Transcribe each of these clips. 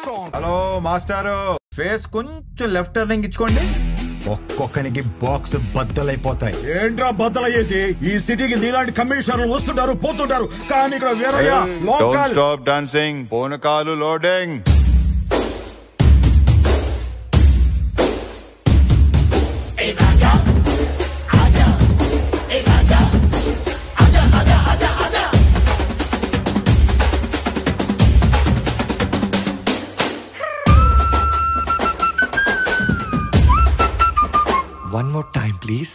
song. Hello మాస్టారు, face కొంచెం left turning ఇచ్చుకోండి. ఒక్కొక్కనికి బాక్స్ బద్దలైపోతాయి. ఏంట్రా బద్దలయ్యేది? ఈ సిటీకి నీలాంటి కమిషనర్లు వస్తుంటారు పోతుంటారు, కానీ ఇక్కడ వేరయ్యా లోకల్. Don't stop dancing. పూనకాలు loading. One more time, please.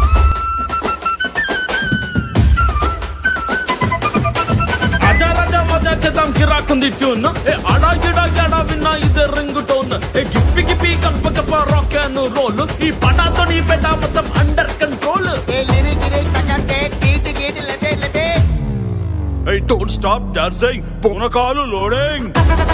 Aja raja maja kedam kirakundi tune. Ada gida gada vinna ide ringtone. Gippi gippi kappa kappa rock and roll. Ee pada to nee beta matam under control. Lyric takante beat lete. Hey, don't stop dancing. Poonakalu loading.